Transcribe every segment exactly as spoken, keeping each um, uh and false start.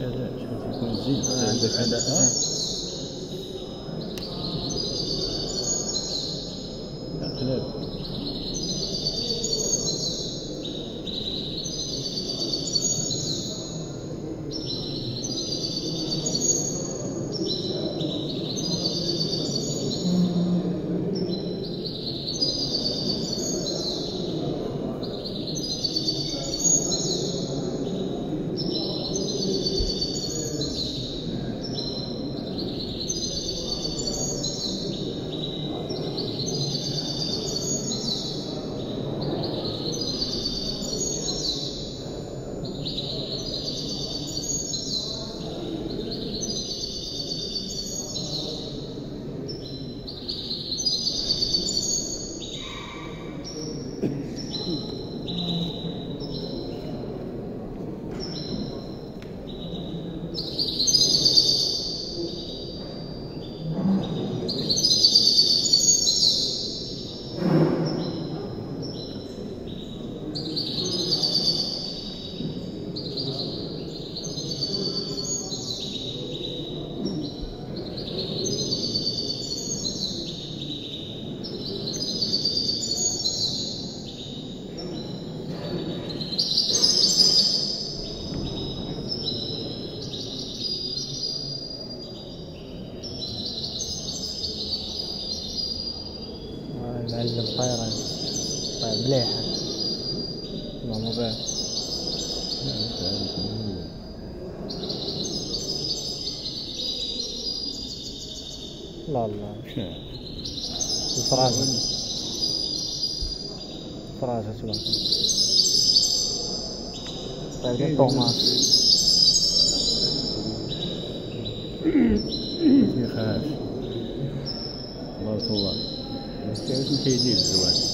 لا شوف يكون زين عندك هذا كلاب معلم طيران طيب مليحة والله مو باين لا لا الفراشة الفراشة شباب طيب طوماس يخاف بارك الله كيف متيجي الزواج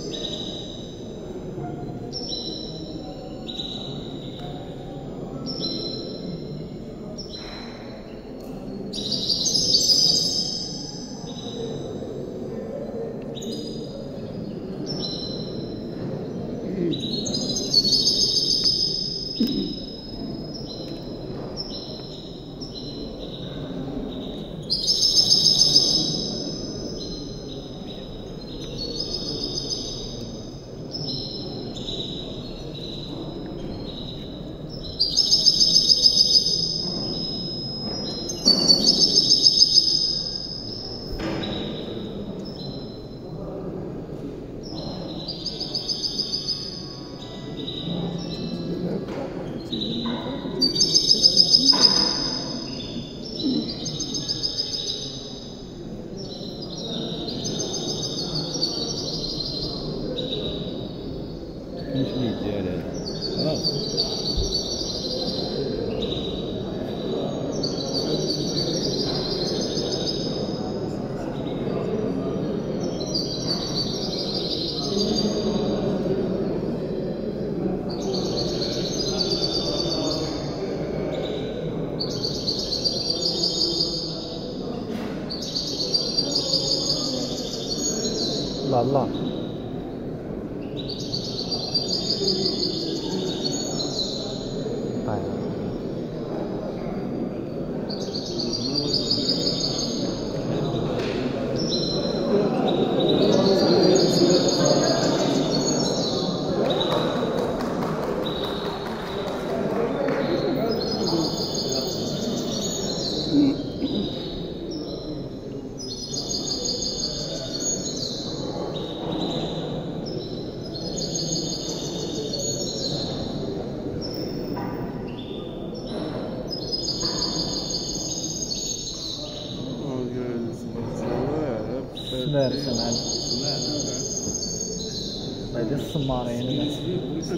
مش بيجي على خلاص لا لا طيب سمار سمعنا بعد الصمارين بس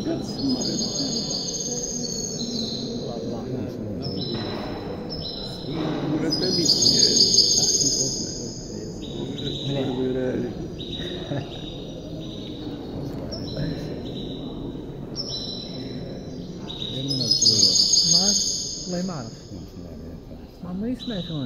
ما والله ما اعرف ما عمري سمعت هون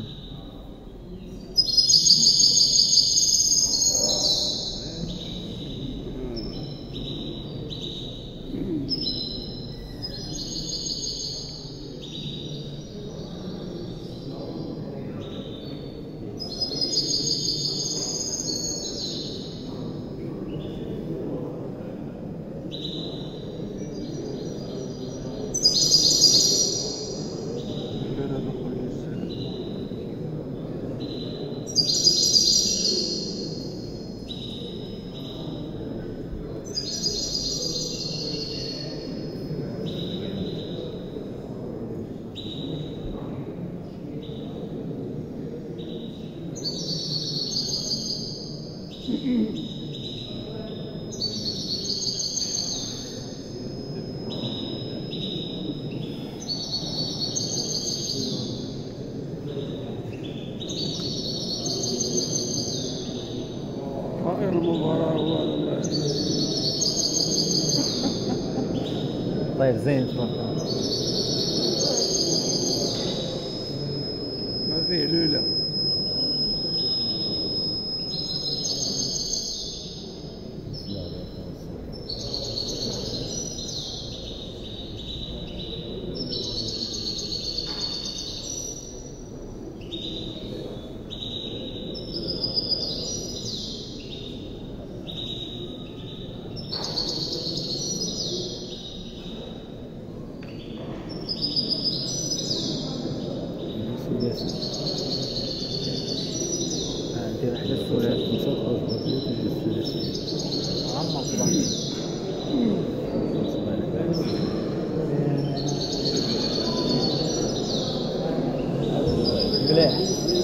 المباراة هو طيب زين تفضل. ما فيه لولا. ندير واحدة الثلاثي عمر طبعا. مليح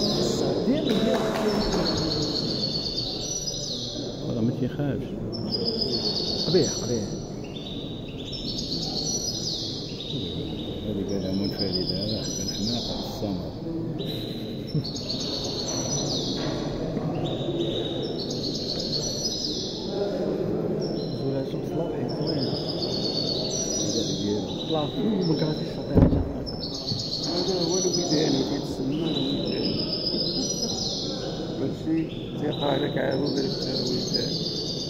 والله ما تيخافش. قبيح قبيح. هذه قالها منفردة، هذا كان حماقة السمر. زولا شوف صلاحي زوين. طلع في بكرة الشاطئ. هذا هو الوداني كيتسمى الوداني. ماشي تيقع لك عاود الوداني.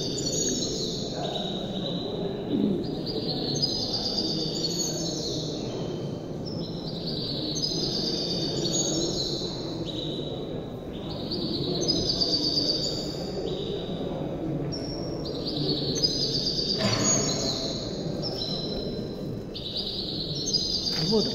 بودرة.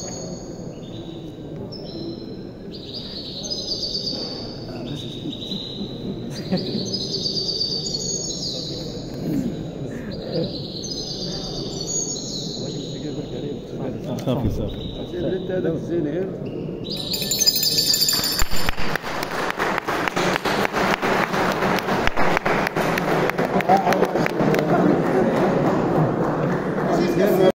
صافي صافي. انت هذاك الزنير